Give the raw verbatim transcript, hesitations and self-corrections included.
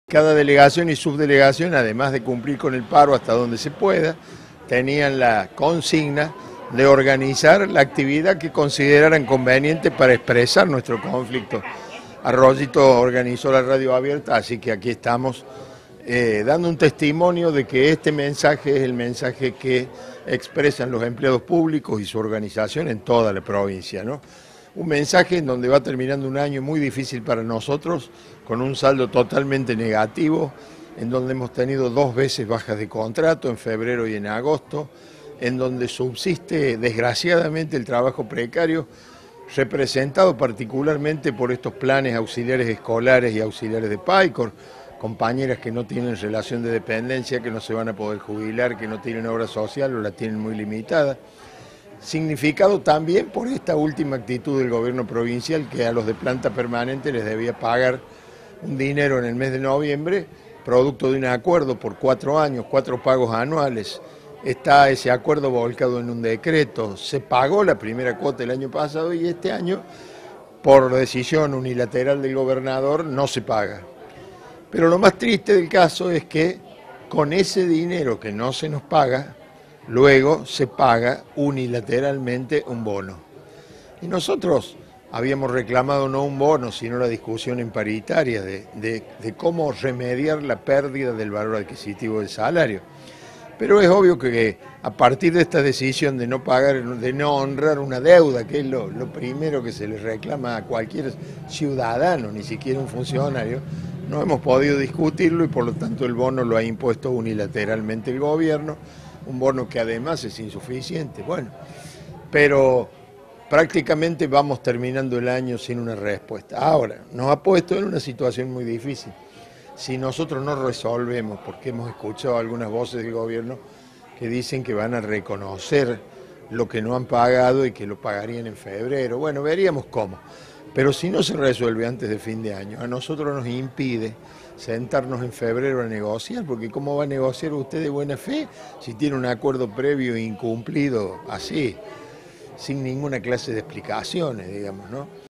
Cada delegación y subdelegación, además de cumplir con el paro hasta donde se pueda, tenían la consigna de organizar la actividad que consideraran conveniente para expresar nuestro conflicto. Arroyito organizó la radio abierta, así que aquí estamos eh, dando un testimonio de que este mensaje es el mensaje que expresan los empleados públicos y su organización en toda la provincia, ¿no? Un mensaje en donde va terminando un año muy difícil para nosotros, con un saldo totalmente negativo, en donde hemos tenido dos veces bajas de contrato, en febrero y en agosto, en donde subsiste desgraciadamente el trabajo precario, representado particularmente por estos planes auxiliares escolares y auxiliares de PAICOR, compañeras que no tienen relación de dependencia, que no se van a poder jubilar, que no tienen obra social o la tienen muy limitada. Significado también por esta última actitud del gobierno provincial, que a los de planta permanente les debía pagar un dinero en el mes de noviembre, producto de un acuerdo por cuatro años, cuatro pagos anuales. Está ese acuerdo volcado en un decreto, se pagó la primera cuota el año pasado y este año, por decisión unilateral del gobernador, no se paga. Pero lo más triste del caso es que con ese dinero que no se nos paga, luego se paga unilateralmente un bono. Y nosotros habíamos reclamado no un bono, sino la discusión en paritaria de, de, de cómo remediar la pérdida del valor adquisitivo del salario. Pero es obvio que a partir de esta decisión de no pagar, de no honrar una deuda, que es lo, lo primero que se le reclama a cualquier ciudadano, ni siquiera un funcionario, no hemos podido discutirlo y por lo tanto el bono lo ha impuesto unilateralmente el gobierno, un bono que además es insuficiente. Bueno, pero prácticamente vamos terminando el año sin una respuesta. Ahora, nos ha puesto en una situación muy difícil. Si nosotros no resolvemos, porque hemos escuchado algunas voces del gobierno que dicen que van a reconocer lo que no han pagado y que lo pagarían en febrero, bueno, veríamos cómo. Pero si no se resuelve antes de fin de año, a nosotros nos impide sentarnos en febrero a negociar, porque ¿cómo va a negociar usted de buena fe si tiene un acuerdo previo incumplido así, sin ninguna clase de explicaciones, digamos, ¿no?